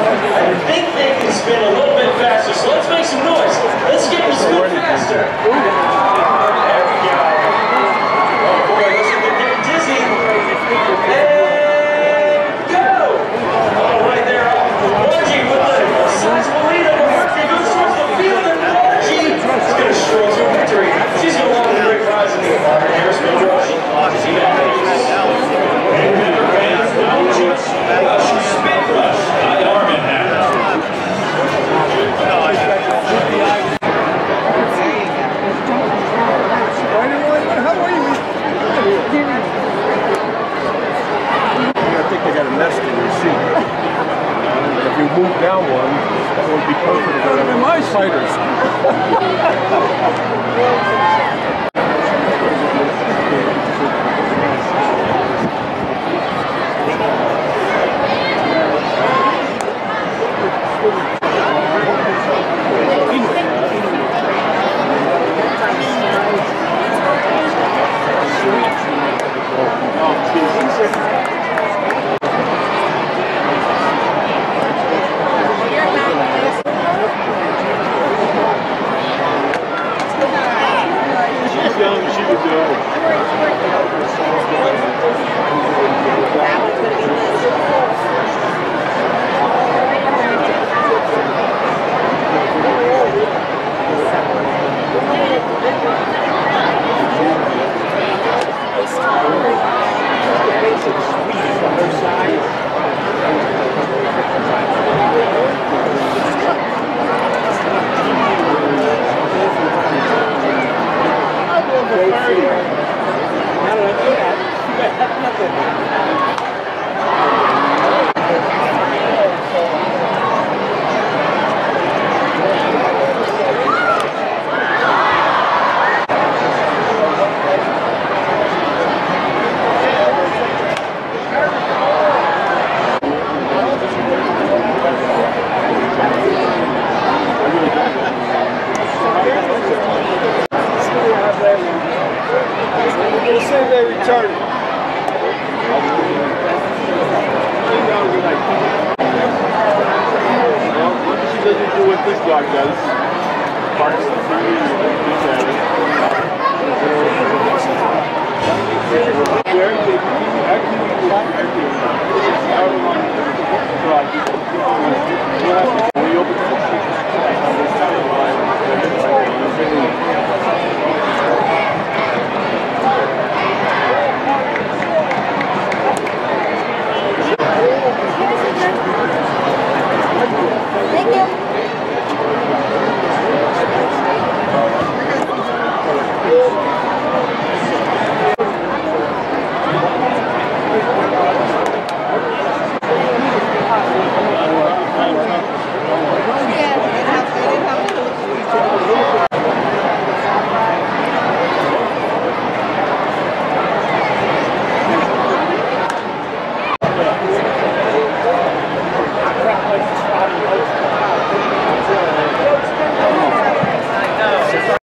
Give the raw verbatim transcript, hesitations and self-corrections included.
I think they can spin a little bit faster, so let's make some noise. Let's get them to spin faster. There we go. Oh boy, looks like they're getting dizzy. And go! All right there, Margie with the sizable lead over Mercury goes towards the field, and Margie is going to stroll to victory. She's going to walk the great prize in the Modern Airspin Rush. See that? And remember, fans, don't just rush, spin rush. I Armin has. I think they got a nest in your seat. If you move down one, that would be perfect for my spiders.